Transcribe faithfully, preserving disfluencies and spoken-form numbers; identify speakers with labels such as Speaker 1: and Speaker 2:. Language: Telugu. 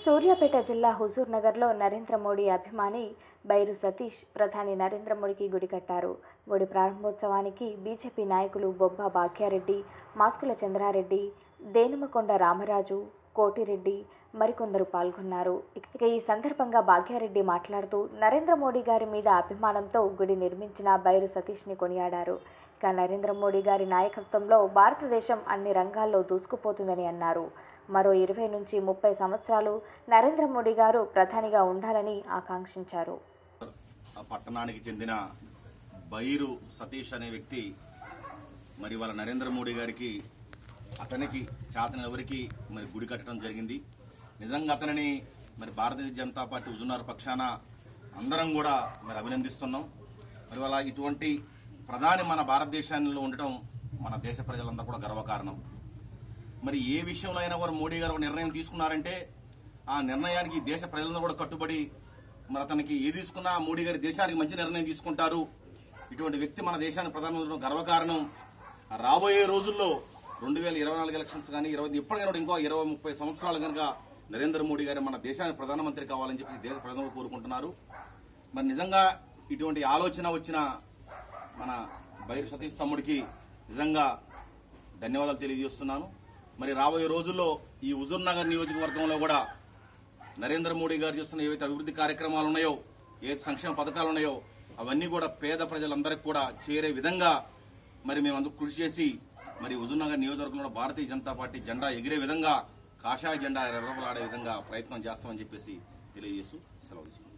Speaker 1: సూర్యాపేట జిల్లా హుజూర్ నగర్లో నరేంద్ర మోడీ అభిమాని బైరు సతీష్ ప్రధాని నరేంద్ర మోడీకి గుడి కట్టారు. గుడి ప్రారంభోత్సవానికి బీజేపీ నాయకులు బొబ్బా భాగ్యారెడ్డి, మాస్కుల చంద్రారెడ్డి, దేనిమకొండ రామరాజు, కోటిరెడ్డి మరికొందరు పాల్గొన్నారు. ఇక ఈ సందర్భంగా భాగ్యారెడ్డి మాట్లాడుతూ నరేంద్ర మోడీ గారి మీద అభిమానంతో గుడి నిర్మించిన బైరు సతీష్ని కొనియాడారు. ఇక నరేంద్ర మోడీ గారి నాయకత్వంలో భారతదేశం అన్ని రంగాల్లో దూసుకుపోతుందని అన్నారు. మరో ఇరవై నుంచి ముప్పై సంవత్సరాలు నరేంద్ర మోడీ గారు ప్రధానిగా ఉండాలని ఆకాంక్షించారు.
Speaker 2: పట్టణానికి చెందిన బైరు సతీష్ అనే వ్యక్తి మరి వాళ్ళ నరేంద్ర మోడీ గారికి అతనికి చేతన ఎవరికి మరి గుడి కట్టడం జరిగింది. నిజంగా అతనిని మరి భారతీయ జనతా పార్టీ హుజూర్ పక్షాన అందరం కూడా మరి అభినందిస్తున్నాం. మరి వాళ్ళ ఇటువంటి ప్రధాని మన భారతదేశంలో ఉండటం మన దేశ ప్రజలందరూ కూడా గర్వకారణం. మరి ఏ విషయంలో అయినా వారు మోడీ గారు నిర్ణయం తీసుకున్నారంటే ఆ నిర్ణయానికి దేశ ప్రజలందరూ కూడా కట్టుబడి మరి అతనికి ఏ తీసుకున్నా మోడీ గారి దేశానికి మంచి నిర్ణయం తీసుకుంటారు. ఇటువంటి వ్యక్తి మన దేశానికి ప్రధానమంత్రి గర్వకారణం. రాబోయే రోజుల్లో రెండు వేల ఇరవై నాలుగు ఎలక్షన్స్ కానీ ఇరవై ఎప్పటికైనా ఇంకో ఇరవై ముప్పై సంవత్సరాలు కనుక నరేంద్ర మోడీ గారు మన దేశానికి ప్రధానమంత్రి కావాలని చెప్పి దేశ ప్రజలు కోరుకుంటున్నారు. మరి నిజంగా ఇటువంటి ఆలోచన వచ్చిన మన బైరు సతీష్ తమ్ముడికి నిజంగా ధన్యవాదాలు తెలియజేస్తున్నాను. మరి రాబోయే రోజుల్లో ఈ హుజూర్ నగర్ నియోజకవర్గంలో కూడా నరేంద్ర మోడీ గారు చేస్తున్న ఏవైతే అభివృద్ధి కార్యక్రమాలు ఉన్నాయో, ఏ సంక్షేమ పథకాలు ఉన్నాయో అవన్నీ కూడా పేద ప్రజలందరికీ కూడా చేరే విధంగా మరి మేమందరూ కృషి చేసి మరి హుజూర్ నగర్ నియోజకవర్గంలో భారతీయ జనతా పార్టీ జెండా ఎగిరే విధంగా, కాషాయ జెండా ఎర్రబలాడే విధంగా ప్రయత్నం చేస్తామని చెప్పేసి తెలియజేస్తూ సెలవు తీసుకుంటాం.